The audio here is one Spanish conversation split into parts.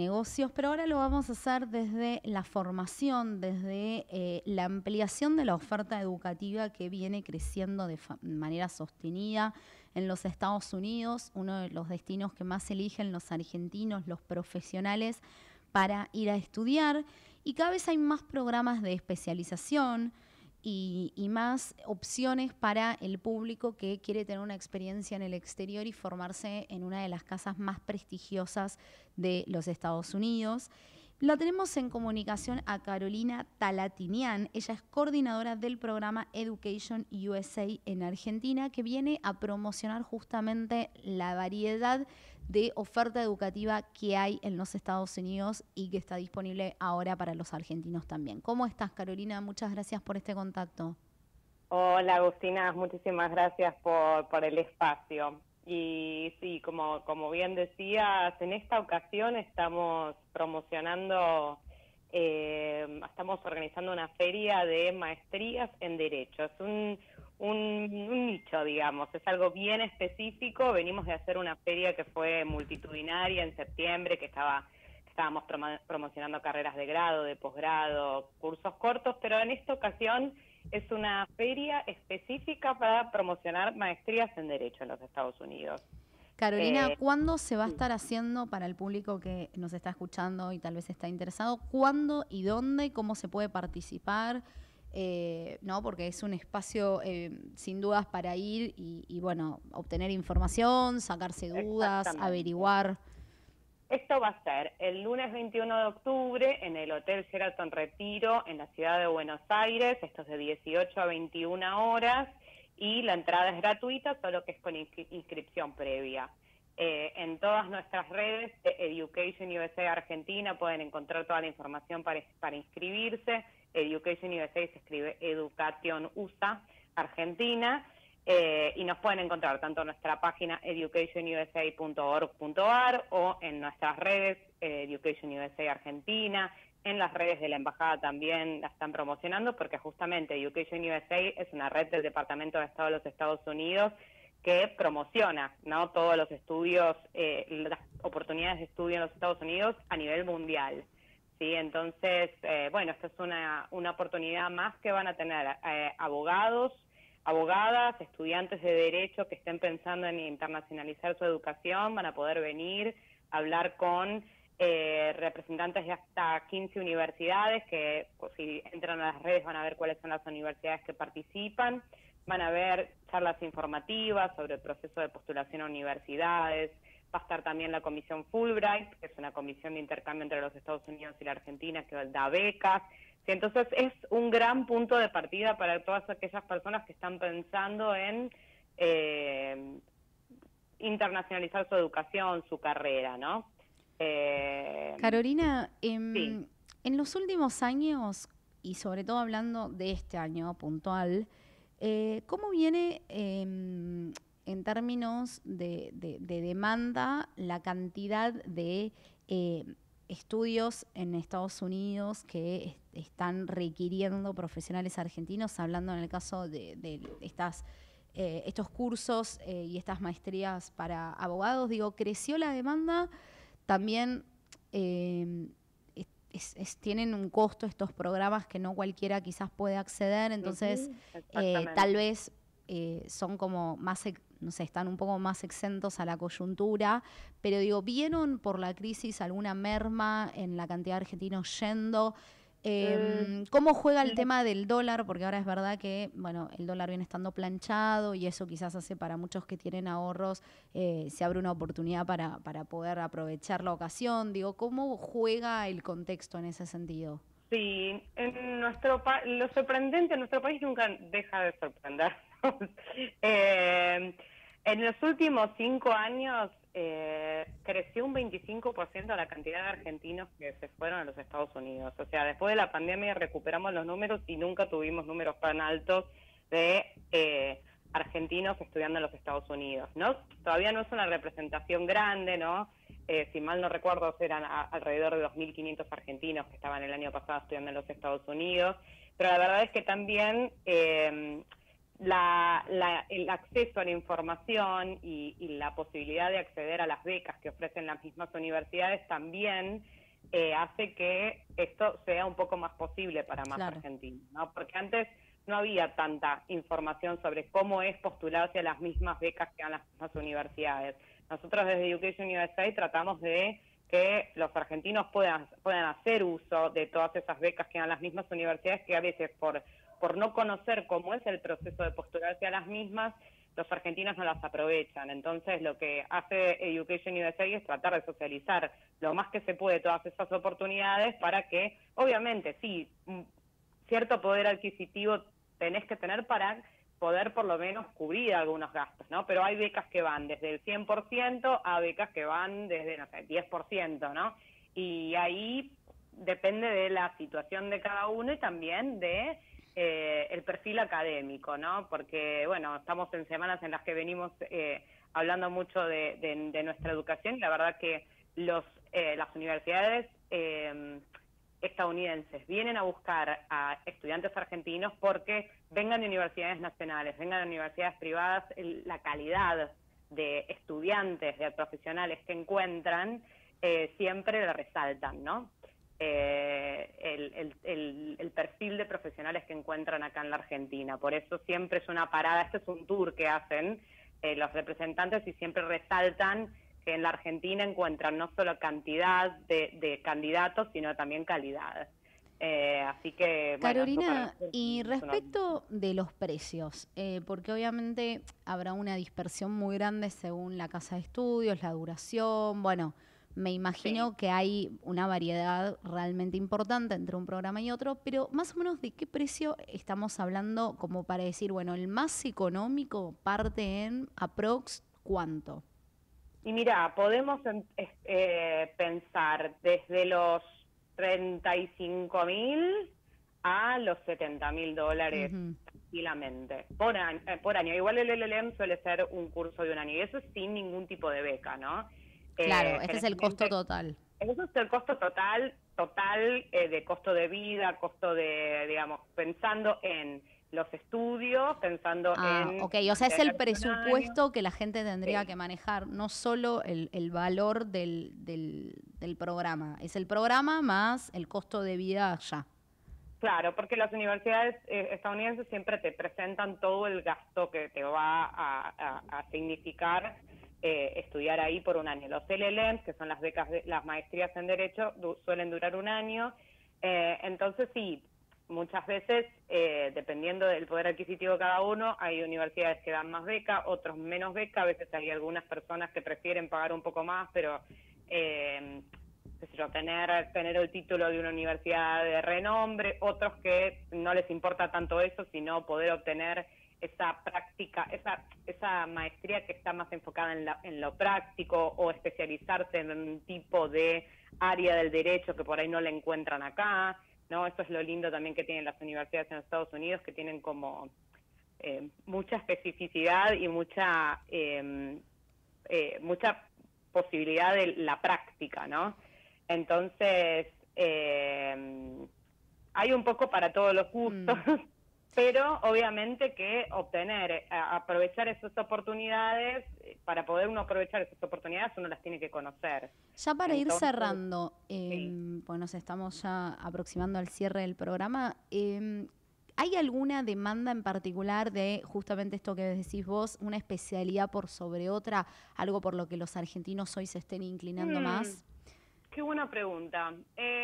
negocios, pero ahora lo vamos a hacer desde la formación, desde la ampliación de la oferta educativa que viene creciendo de manera sostenida en los Estados Unidos, uno de los destinos que más eligen los argentinos, los profesionales, para ir a estudiar, y cada vez hay más programas de especialización y más opciones para el público que quiere tener una experiencia en el exterior y formarse en una de las casas más prestigiosas de los Estados Unidos. La tenemos en comunicación a Carolina Talatinian. Ella es coordinadora del programa Education USA en Argentina, que viene a promocionar justamente la variedad de oferta educativa que hay en los Estados Unidos y que está disponible ahora para los argentinos también. ¿Cómo estás, Carolina? Muchas gracias por este contacto. Hola Agustina, muchísimas gracias por el espacio. Y sí, como bien decías, en esta ocasión estamos promocionando, estamos organizando una feria de maestrías en Derecho. Es un nicho, digamos, es algo bien específico. Venimos de hacer una feria que fue multitudinaria en septiembre, estábamos promocionando carreras de grado, de posgrado, cursos cortos, pero en esta ocasión es una feria específica para promocionar maestrías en Derecho en los Estados Unidos. Carolina, ¿cuándo se va a estar haciendo para el público que nos está escuchando y tal vez está interesado? ¿Cuándo y dónde? ¿Cómo se puede participar? ¿No? Porque es un espacio sin dudas para ir y bueno, obtener información, sacarse dudas, averiguar. Esto va a ser el lunes 21 de octubre en el Hotel Sheraton Retiro en la ciudad de Buenos Aires. Esto es de 18 a 21 horas y la entrada es gratuita, solo que es con inscripción previa. En todas nuestras redes de Education USA Argentina pueden encontrar toda la información para inscribirse. Education USA se escribe Education USA Argentina. Y nos pueden encontrar tanto en nuestra página educationusa.org.ar o en nuestras redes Education USA Argentina, en las redes de la embajada también la están promocionando porque justamente Education USA es una red del Departamento de Estado de los Estados Unidos que promociona, ¿no?, todos los estudios, las oportunidades de estudio en los Estados Unidos a nivel mundial. Sí, entonces, bueno, esta es una oportunidad más que van a tener abogadas, estudiantes de Derecho que estén pensando en internacionalizar su educación, van a poder venir a hablar con representantes de hasta 15 universidades, que pues, si entran a las redes van a ver cuáles son las universidades que participan, van a ver charlas informativas sobre el proceso de postulación a universidades, va a estar también la comisión Fulbright, que es una comisión de intercambio entre los Estados Unidos y la Argentina que da becas. Sí, entonces es un gran punto de partida para todas aquellas personas que están pensando en internacionalizar su educación, su carrera, ¿no? Carolina, Sí. en los últimos años, y sobre todo hablando de este año puntual, ¿cómo viene en términos de demanda la cantidad de estudios en Estados Unidos que están requiriendo profesionales argentinos, hablando en el caso de estos cursos y estas maestrías para abogados? Digo, ¿creció la demanda? También tienen un costo estos programas que no cualquiera quizás puede acceder, entonces tal vez son como más, no sé, están un poco más exentos a la coyuntura, pero digo, ¿vieron por la crisis alguna merma en la cantidad de argentinos yendo? ¿Cómo juega el tema del dólar? Porque ahora es verdad que, bueno, el dólar viene estando planchado y eso quizás hace para muchos que tienen ahorros, se abre una oportunidad para poder aprovechar la ocasión. Digo, ¿cómo juega el contexto en ese sentido? Sí, lo sorprendente, nuestro país nunca deja de sorprender. En los últimos 5 años creció un 25% la cantidad de argentinos que se fueron a los Estados Unidos. O sea, después de la pandemia recuperamos los números y nunca tuvimos números tan altos de argentinos estudiando en los Estados Unidos, ¿no? Todavía no es una representación grande, ¿no? Si mal no recuerdo, eran alrededor de 2.500 argentinos que estaban el año pasado estudiando en los Estados Unidos, pero la verdad es que también el acceso a la información y la posibilidad de acceder a las becas que ofrecen las mismas universidades también hace que esto sea un poco más posible para más argentinos, ¿no? Porque antes no había tanta información sobre cómo es postularse a las mismas becas que dan las mismas universidades. Nosotros desde Education USA tratamos de que los argentinos puedan hacer uso de todas esas becas que dan las mismas universidades, que a veces por no conocer cómo es el proceso de postularse a las mismas, los argentinos no las aprovechan. Entonces, lo que hace Education USA es tratar de socializar lo más que se puede todas esas oportunidades para que, obviamente, sí, cierto poder adquisitivo tenés que tener para poder por lo menos cubrir algunos gastos, ¿no? Pero hay becas que van desde el 100% a becas que van desde, no sé, 10%, ¿no? Y ahí depende de la situación de cada uno y también de el perfil académico, ¿no? Porque, bueno, estamos en semanas en las que venimos hablando mucho de nuestra educación y la verdad que las universidades estadounidenses vienen a buscar a estudiantes argentinos porque vengan de universidades nacionales, vengan de universidades privadas, la calidad de estudiantes, de profesionales que encuentran, siempre la resaltan, ¿no? El perfil de profesionales que encuentran acá en la Argentina. Por eso siempre es una parada, este es un tour que hacen los representantes y siempre resaltan que en la Argentina encuentran no solo cantidad de candidatos, sino también calidad. Así que, bueno, Carolina, y respecto de los precios, porque obviamente habrá una dispersión muy grande según la casa de estudios, la duración, bueno, me imagino que hay una variedad realmente importante entre un programa y otro, pero más o menos de qué precio estamos hablando como para decir, bueno, el más económico parte en aprox ¿cuánto? Y mira, podemos pensar desde los 35.000 a los $70.000 tranquilamente, por año. Igual el LLM suele ser un curso de un año, y eso sin ningún tipo de beca, ¿no? Claro, este es el costo total. Eso es el costo total de costo de vida, costo de, digamos, pensando en los estudios, pensando en... Ok, o sea, es el presupuesto que la gente tendría que manejar, no solo el valor del programa, es el programa más el costo de vida allá. Claro, porque las universidades estadounidenses siempre te presentan todo el gasto que te va a significar estudiar ahí por un año. Los LLMs, que son las becas, las maestrías en Derecho, suelen durar un año. Entonces, sí, muchas veces, dependiendo del poder adquisitivo de cada uno, hay universidades que dan más beca, otros menos beca. A veces hay algunas personas que prefieren pagar un poco más, pero tener el título de una universidad de renombre, otros que no les importa tanto eso, sino poder obtener esa práctica, esa maestría que está más enfocada en lo práctico, o especializarse en un tipo de área del derecho que por ahí no la encuentran acá, ¿no? Eso es lo lindo también que tienen las universidades en Estados Unidos, que tienen como mucha especificidad y mucha posibilidad de la práctica, ¿no? Entonces, hay un poco para todos los gustos, pero obviamente que aprovechar esas oportunidades, para poder uno aprovechar esas oportunidades, uno las tiene que conocer. Ya para ir cerrando, pues nos estamos ya aproximando al cierre del programa, ¿hay alguna demanda en particular de justamente esto que decís vos, una especialidad por sobre otra, algo por lo que los argentinos hoy se estén inclinando más? Qué buena pregunta.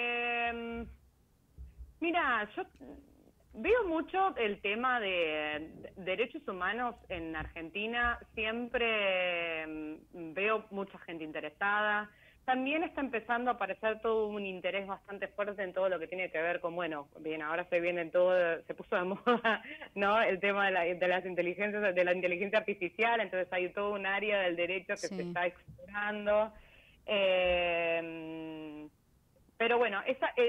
Mira, yo veo mucho el tema de derechos humanos en Argentina, siempre veo mucha gente interesada. También está empezando a aparecer todo un interés bastante fuerte en todo lo que tiene que ver con, bueno, bien, ahora se puso de moda, ¿no? El tema de las inteligencias, de la inteligencia artificial, entonces hay todo un área del derecho que se está explorando. Pero bueno,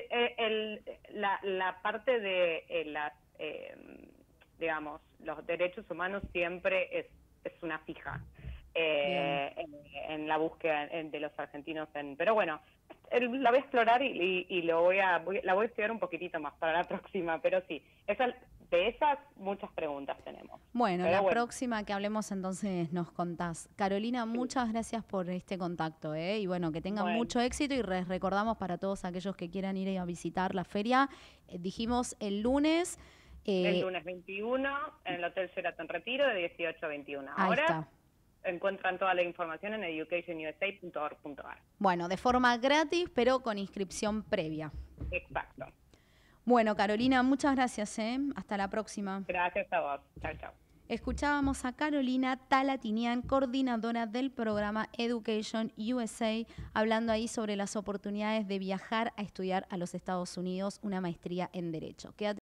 la parte de digamos, los derechos humanos siempre es una fija en la búsqueda de los argentinos. Pero bueno, la voy a explorar y la voy a estudiar un poquitito más para la próxima, pero sí, de esas muchas preguntas tenemos. Bueno, Pero la próxima que hablemos entonces nos contás. Carolina, sí. muchas gracias por este contacto, ¿eh? Y bueno, que tengan mucho éxito y recordamos para todos aquellos que quieran ir a visitar la feria, dijimos el lunes. El lunes 21 en el Hotel Sheraton Retiro de 18 a 21. Ahí Ahora está. encuentran toda la información en educationusa.org.ar. Bueno, de forma gratis, pero con inscripción previa. Exacto. Bueno, Carolina, muchas gracias, ¿eh? Hasta la próxima. Gracias a vos. Chao, chao. Escuchábamos a Carolina Talatinian, coordinadora del programa Education USA, hablando ahí sobre las oportunidades de viajar a estudiar a los Estados Unidos una maestría en Derecho. Quédate